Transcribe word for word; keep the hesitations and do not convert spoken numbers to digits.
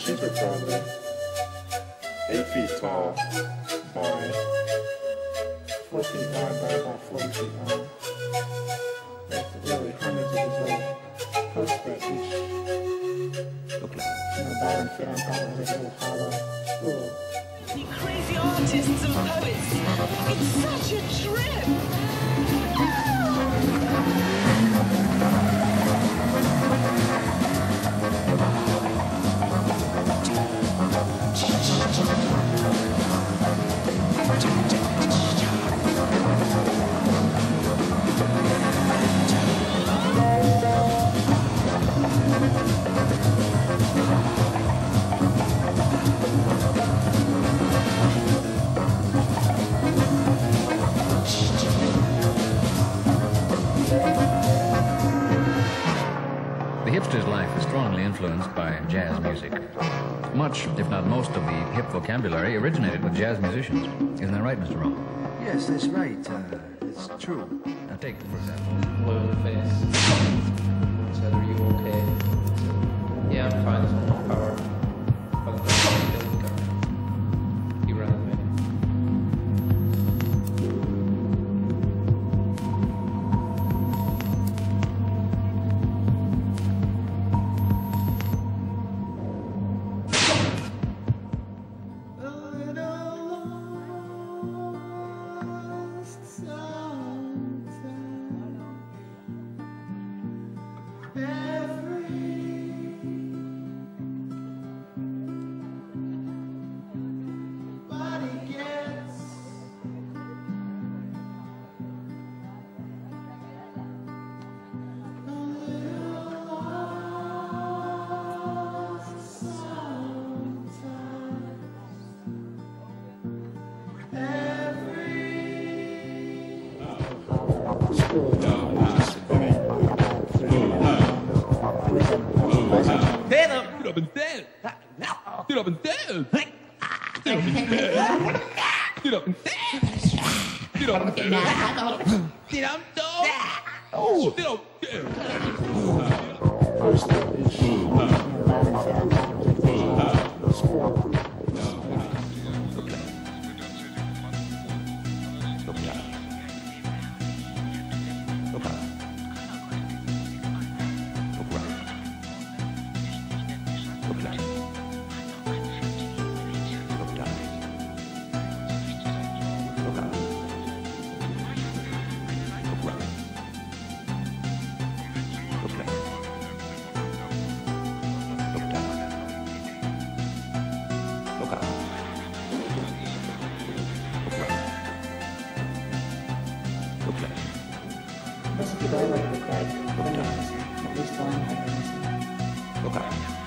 She's probably eight feet tall by four feet wide by about forty feet long. With really hundreds of these little posts that each, you know, bottom fit on top of this little hollow spool. You crazy artists and poets, it's such a trip! The hipster's life is strongly influenced by jazz music. Much, if not most, of the hip vocabulary originated with jazz musicians. Isn't that right, Mister Rome? Yes, that's right. Uh, it's true. Now take, for example. Low in the face. Said, are you okay? Said, yeah, I'm fine. There's no more power. But the didn't go. He ran away. Get up and dance. Get up and dance. Get up and dance. Get up and dance. Get up and dance. Get up, dog. Oh, get up, First step is, you know, bottom fit on top of the spool. Most people I like look like criminals, at least one I've ever seen. Look up.